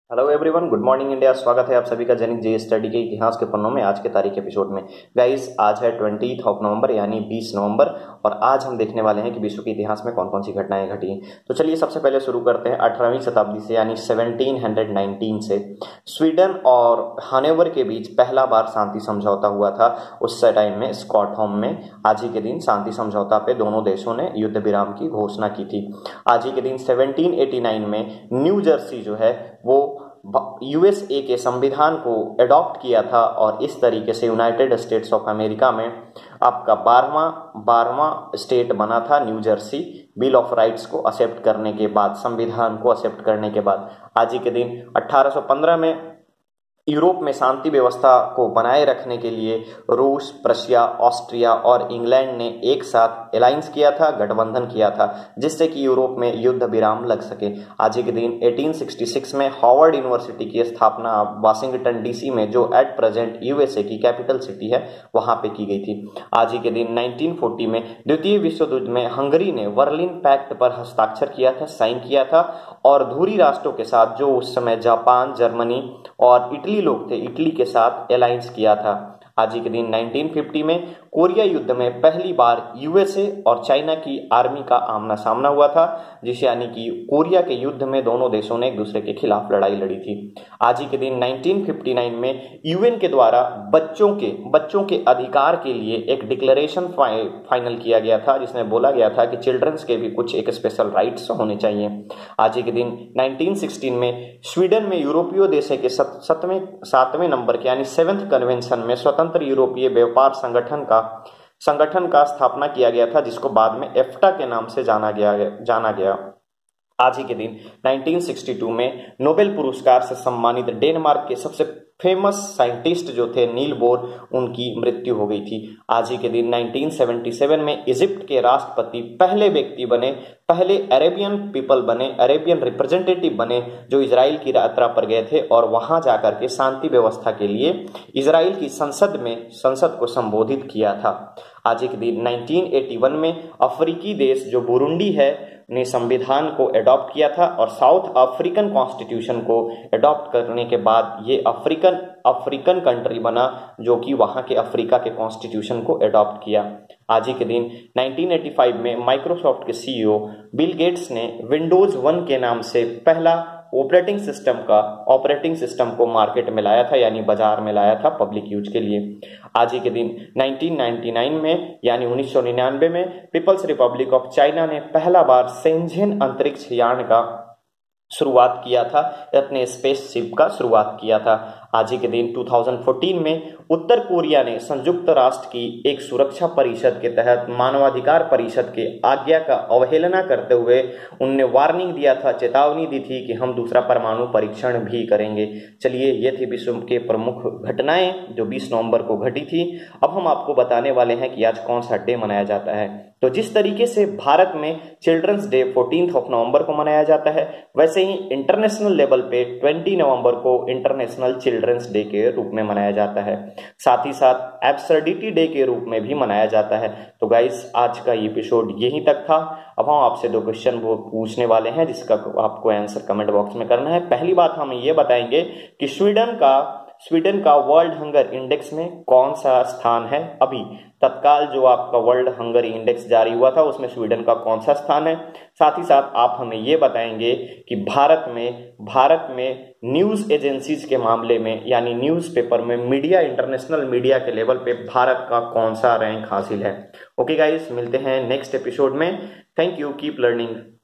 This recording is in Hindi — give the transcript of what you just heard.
Hello everyone, good morning India. स्वागत है आप सभी का दैनिक जे स्टडी के इतिहास के पन्नों में। आज के तारीख एपिसोड में गाइस, आज है 20 नवंबर यानी 20 नवंबर और आज हम देखने वाले हैं कि विश्व के इतिहास में कौन कौन सी घटनाएं घटी हैं। तो चलिए सबसे पहले शुरू करते हैं 18वीं शताब्दी से यानी 1719 से। स्वीडन और हनोवर के बीच पहला बार शांति समझौता हुआ था। उस टाइम में स्टॉकहोम में आज ही के दिन शांति समझौता पे दोनों देशों ने युद्ध विराम की घोषणा की थी। आज ही के दिन 1789 में न्यू जर्सी जो है वो यूएसए के संविधान को अडॉप्ट किया था और इस तरीके से यूनाइटेड स्टेट्स ऑफ अमेरिका में आपका 12वां स्टेट बना था New Jersey. Bill of rights को एक्सेप्ट करने के बाद, संविधान को एक्सेप्ट करने के बाद आज ही के दिन 1815 में यूरोप में शांति व्यवस्था को बनाए रखने के लिए रूस, प्रशिया, ऑस्ट्रिया और इंग्लैंड ने एक साथ अलायंस किया था, गठबंधन किया था, जिससे कि यूरोप में युद्ध विराम लग सके। आज ही के दिन 1866 में हार्वर्ड यूनिवर्सिटी की स्थापना वाशिंगटन डीसी में, जो एट प्रेजेंट यूएसए की कैपिटल सिटी है, वहां पे की गई थी। आज ही के दिन 1940 में द्वितीय विश्व युद्ध में हंगरी ने बर्लिन पैक्ट पर हस्ताक्षर किया था, साइन किया था और धुरी राष्ट्रों के साथ, जो उस समय जापान, जर्मनी और इटली लोग थे, इटली के साथ अलायंस किया था। आज ही के दिन 1950 में कोरिया युद्ध में पहली बार यूएसए और चाइना की आर्मी का आमना सामना हुआ था, जिसे यानी कि कोरिया के युद्ध में दोनों देशों ने एक दूसरे के खिलाफ लड़ाई लड़ी थी। आज ही के दिन 1959 में यूएन के द्वारा बच्चों के अधिकार के लिए एक डिक्लेरेशन फाइनल किया गया था, जिसमें बोला गया था कि चिल्ड्रंस के भी कुछ एक स्पेशल राइट्स होने चाहिए। आज ही के दिन 1916 में स्वीडन में यूरोपीय देशों के 7वें नंबर के यानी 7th कन्वेंशन में स्वतंत्र यूरोपीय व्यापार संगठन का स्थापना किया गया था, जिसको बाद में एफ्टा के नाम से जाना गया। आज ही के दिन 1962 में नोबेल पुरस्कार से सम्मानित डेनमार्क के सबसे फेमस साइंटिस्ट जो थे नील बोर, उनकी मृत्यु हो गई थी। आज ही के दिन 1977 में इजिप्ट के राष्ट्रपति पहले व्यक्ति बने, पहले अरेबियन पीपल बने, अरेबियन रिप्रेजेंटेटिव बने, जो इजराइल की यात्रा पर गए थे और वहां जाकर के शांति व्यवस्था के लिए इजराइल की संसद को संबोधित किया था। आज ही के दिन 1981 में अफ्रीकी देश जो बुरुंडी है ने संविधान को अडॉप्ट किया था और साउथ अफ्रीकन कॉन्स्टिट्यूशन को अडॉप्ट करने के बाद ये अफ्रीकन कंट्री बना, जो कि वहां के अफ्रीका के कॉन्स्टिट्यूशन को अडॉप्ट किया। आज ही के दिन 1985 में माइक्रोसॉफ्ट के सीईओ बिल गेट्स ने विंडोज 1 के नाम से पहला ऑपरेटिंग सिस्टम को मार्केट में लाया था, यानी बाजार में लाया था पब्लिक यूज के लिए। आज ही के दिन 1999 में यानी 1999 में पीपल्स रिपब्लिक ऑफ चाइना ने पहला बार शेंझेन अंतरिक्ष यान का शुरुआत किया था, अपने स्पेसशिप का शुरुआत किया था। आज ही के दिन 2014 में उत्तर कोरिया ने संयुक्त राष्ट्र की एक सुरक्षा परिषद के तहत मानवाधिकार परिषद के आज्ञा का अवहेलना करते हुए उनने वार्निंग दिया था, चेतावनी दी थी कि हम दूसरा परमाणु परीक्षण भी करेंगे। चलिए, ये थी विश्व के प्रमुख घटनाएं जो 20 नवंबर को घटी थी। अब हम आपको बताने वाले हैं कि आज कौन सा डे मनाया जाता है। तो जिस तरीके से भारत में चिल्ड्रंस डे 14 नवंबर को मनाया जाता है, वैसे ही इंटरनेशनल लेवल पे 20 नवंबर को इंटरनेशनल चिल्ड्रंस डे के रूप में मनाया जाता है। साथ ही साथ एब्सर्डिटी डे के रूप में भी मनाया जाता है। तो गाइस, आज का एपिसोड यहीं तक था। अब हम आपसे 2 क्वेश्चन वो पूछने वाले हैं, जिसका आपको आंसर कमेंट बॉक्स में करना है। पहली बात हम ये बताएंगे कि स्वीडन का वर्ल्ड हंगर इंडेक्स में कौन सा स्थान है। अभी तत्काल जो आपका वर्ल्ड हंगर इंडेक्स जारी हुआ था, उसमें स्वीडन का कौन सा स्थान है। साथ ही साथ आप हमें ये बताएंगे कि भारत में न्यूज एजेंसीज के मामले में यानी न्यूज़पेपर में मीडिया, इंटरनेशनल मीडिया के लेवल पे भारत का कौन सा रैंक हासिल है। ओके गाइस, मिलते हैं नेक्स्ट एपिसोड में। Thank you, keep learning.